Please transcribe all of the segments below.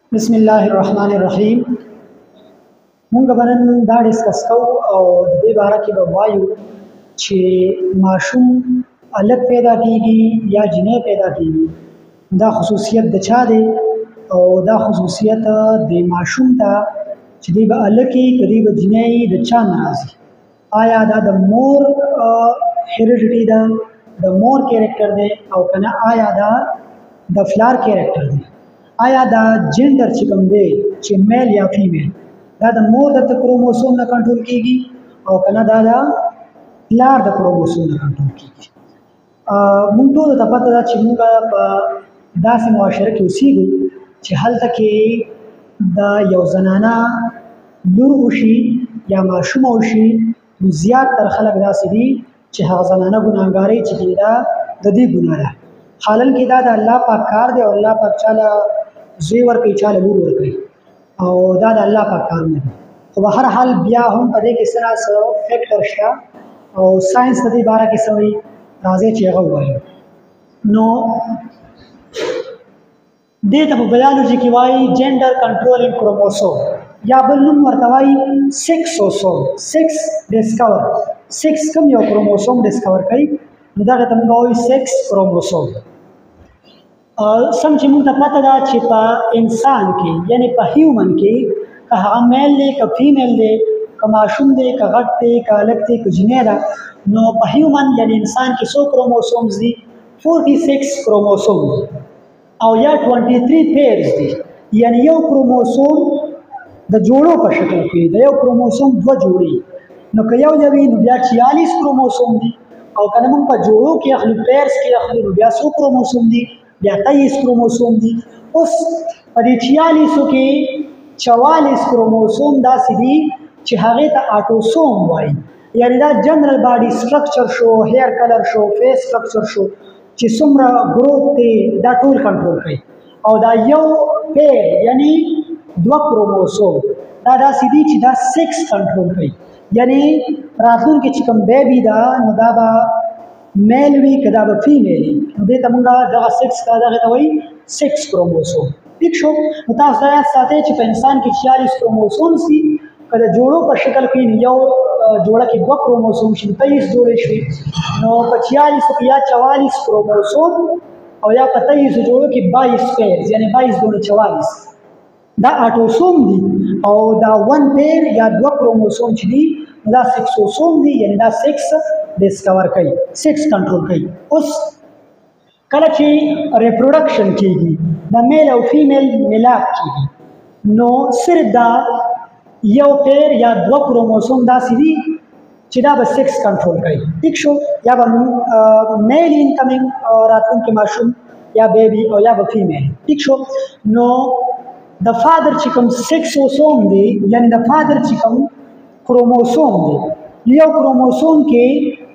بسم الله الرحمن الرحیم. مونږ به نن دا ډسکس کوو او د دې باره کې به وایو چې ماشوم هلک پیدا کیږي یا جنۍ پیدا کیږي، دا خصوصیت د چا دی او دا خصوصیت د ماشوم ته چې دی به هلک وي که دی به جنۍ وي د چا نه راځي. آیا دا د مور هیریډیټي ده، د مور کیریکټر دی او که نه آیا دا د فلار کیریکټر دی؟ آیا دا جنډر چې کوم دی چې میل یا فیمیل دا د مور د کروموسوم نه کنټرول کیږي او که نه دا د پلار د کروموسوم نه کنټرول کیږي؟ موږ ټولو ته پته ده چې موږ په داسې معاشره کې اوسېږو چې هلته کې د یو زنانه لور وشي یا ماشومه وشي نو زیاتره خلک داسې دي چې هغه زنانه ګناهګارۍ چې دي دا د دې ګناه ده، حالل کې دا د الله پاک کار دی او الله پاک چاله زوی ورکوي چاله لور ورکوي او دا د الله پاک کارونه دي. خو به هر حال بیا هم په دې کې څه نه څه فیکټر شته او ساینس د دې باره کې څه وایي راځئ چې هغه ووایو. نو دې ته په بایولوژي کې وایي جنډر کنټرولینګ کروموسوم یا بل نوم ورته وایي سیکسوسوم. سیکس ډسکور، سیکس کوم یو کروموسوم ډسکور کوي نو دغه ته موږ وایو سیکس کروموسوم. سم چې موږ ته پته ده چې په انسان کې یعنی په هیومن کې که هغه میل دی که فیمیل دی که ماشوم دی که غټ دی که هلک دی که جنۍ ده نو په هیومن یعنی انسان کې څو کروموسومز دي؟ 46 کروموسوم دي او یا 23 پیرز دي، یعنی یو کروموسوم د جوړو په شکل کې د یو کروموسوم دوه جوړې، نو که یو وي نو بیا 46 کروموسوم دي او که نه موږ په جوړو کې اخلو پیرز کې اخلو نو بیا څو کروموسوم دي؟ بیا 23 کروموسوم دي. اوس په دې 46 کې 44 کروموسوم داسې دي چې هغې ته اټوسوم وایي، یعنی دا جنرال باډي سټرکچر شو، هیر کلر شو، فیس سټرکچر شو، چې څومره گروث دی دا ټول کنټرول کوي. او دا یو پیر یعنی دوه کروموسوم دا داسې دي چې دا سیکس کنټرول کوي، یعنی راتلونکي چې کوم بیبي ده نو دا به میل وي که دا به فیمیل وي نو دې ته موږ دغه سیکس دغه ته وایي سیکس کروموسوم. ٹھیک شو؟ نو تاسو دا یاد ساتئ چې په انسان کې 46 کروموسوم دي، که د جوړو په شکل کې یو جوړه کې 2 کروموسوم شي 23 جوړې شوي نو په 46 کې یا 44 کروموسوم او یا په 23 جوړو کې 22 پیرز یعنی 22 دوړې 44 دا اټوسوم دي او دا 1 پیر یا 2 کروموسوم چې دي دا سیکسوسوم دي، یعنی دا سیکس ډسکور کوي، سیکس کنټرول کوي. اوس کله چې ریپروډکشن کیږي د میل او فیمیل ملاپ کیږي نو صرف دا یو پیر یا 2 کروموسوم داسې دي چې دا به سیکس کنټرول کوي. ٹھیک شو؟ یا به میل انکمنګ راتلونکي ماشوم یا بیبي او یا به فیمیل. ٹھیک شو؟ نو د فادر چې کوم سیکسوسوم دی یعنی د فادر چې کوم کروموسوم دی یو کروموسوم کې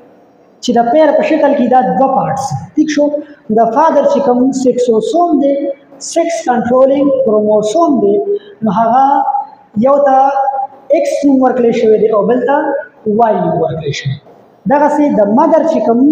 چې د پیر په شکل کې دا 2 پارټس. ٹھیک شو؟ د فادر چې کوم سیکسوسوم دی سیکس کنټرولینګ کروموسوم دی نو هغه یو ته ایکس نوم ورکړل شوی دی او بل ته واي نوم ورکړل شوی. دغسې د مدر چې کوم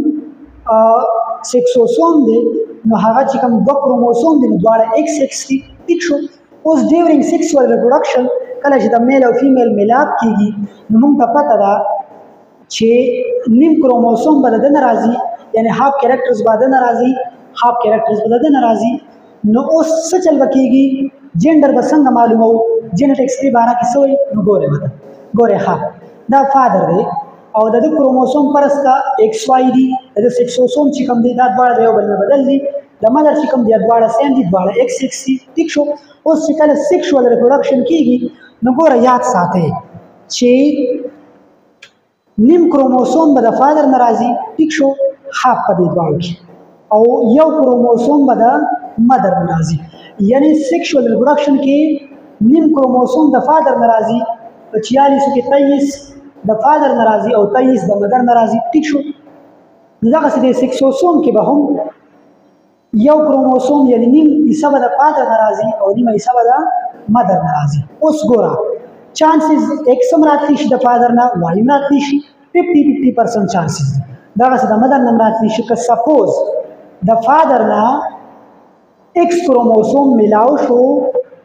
سیکسوسوم دی نو هغه چې کوم 2 کروموسوم دی نو دواړه ایکس ایکس دي. ٹھیک شو؟ اوس ډیورنګ سیکسوال ریپروډکشن کله چې د میل او فیمیل ملاپ کیږي نو موږ ته پته ده چې نیم کروموسوم به د ده نه راځي، یعنی هاف کیریکټرز به د ده نه راځي، هاف کیریکټرز به د ده نه راځي. نو اوس څه چل به کیږي؟ جنډر به څنګه معلومو؟ جینټکس دې باره کې څه وایي؟ نو ګورئ به ګورئ ښه دا فادر دی او د ده کروموسوم فرض کا ایکس واي دي، د ده سیکسوسوم چې کوم دی دا دواړه د یو بل نه بدل دي، د مدر چې کوم دی دواړه سیم دي، دواړه ایکس ایکس دي. ٹھیک شو؟ اوس چې کله سیکشوال ریپروډکشن کیږي نو ګوره یاد ساتئ چې نیم کروموسوم به د فادر نه راځي. ٹھیک شو؟ هاف په دې دواړو کې او یو کروموسوم به د مدر نه راځي، یعنی سیکشوال ریپروډکشن کې نیم کروموسوم د فادر نه راځي، په 46 کې 23 د فادر نه راځي او 23 د مدر نه راځي. ٹھیک شو؟ دغسې د سیکسوسوم کې به هم یو کروموسوم یعنی نیم حصه به د فادر نه راځي او نیمه حصه به د مدر نه راځي. اوس ګوره چانسز ایکس هم راتلی شي د فادر نه، واي هم راتلی شي، 50% چانسز دي. دغسې د مدر نه هم راتلی شي. که سپوز د فادر نه ایکس کروموسوم ملاو شو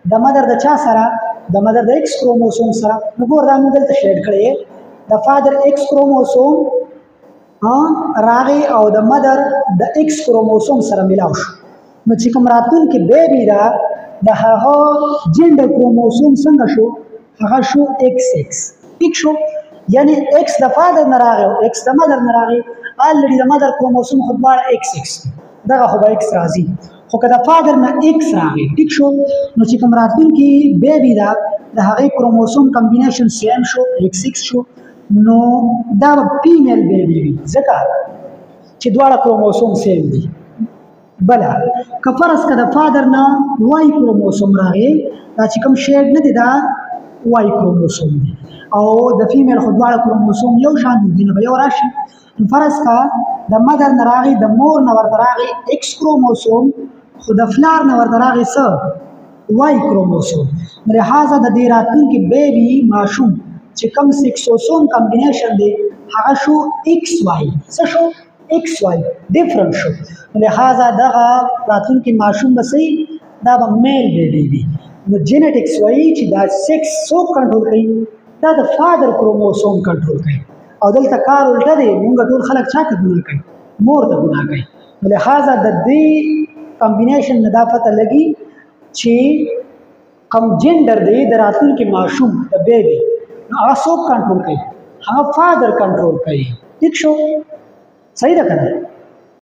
د مدر د چا سره د مدر د ایکس کروموسوم سره. نو ګور دا موږ دلته شیډ کړی د فادر ایکس کروموسوم راغی او د مدر د ایکس کروموسوم سره ملاو شو. نو چې کوم راتلونکي بیبي دا د هغه جنډر کروموسوم څنګه شو؟ هغه شو ایکس ایکس. ٹھیک شو؟ یعنی ایکس د فادر نه راغی او ایکس د مدر نه راغی. الریډي د مدر کروموسوم خو دواړه ایکس ایکس دغه خو به ایکس راځي، خو که د فادر نه ایکس راغی ټیک شو نو چې کوم راتلونکي بیبي دا د هغې کروموسوم کمبینیشن سیم شو ایکس ایکس شو نو دا به فیمیل بیبي وي ځکه چې دواړه کروموسوم سیم دي. بله که فرض که د فادر نه وای کروموسوم راغی دا چې کوم شیډ نه دی دا وای کروموسوم دی او د فیمیل خو دواړه کروموسوم یو شان دي نو به یو راشي. فرض کا د مدر نه راغی د مور نه ورته راغی ایکس کروموسوم خو د فلار نه ورته راغی څه وای کروموسوم. لہذا د دې راتلونکي بیبي ماشوم چې کوم سکسوسوم کمبینیشن دی هغه شو ایکس وای. څه شو؟ ایکس وای ډیفرنٹ شو. لہذا دغه راتلونکي ماشوم به صحیح دا به میل بیبي وي. نو جینیټکس وایي چې دا سیکس څوک کنټرول کوي؟ دا د فادر کروموسوم کنټرول کوي. او دلته کار الټه دی، مونږ ټول خلک چا ته ګناه کوي؟ مور ته ګناه کوي. لہذا د دې کمبینیشن نه دا پته لګي چې کوم جنډر دی د راتلونکي ماشوم د بیبي نو هغه څوک کنټرول کوي؟ هغه فادر کنټرول کوي. ٹھیک شو؟ صحیح ده که نه؟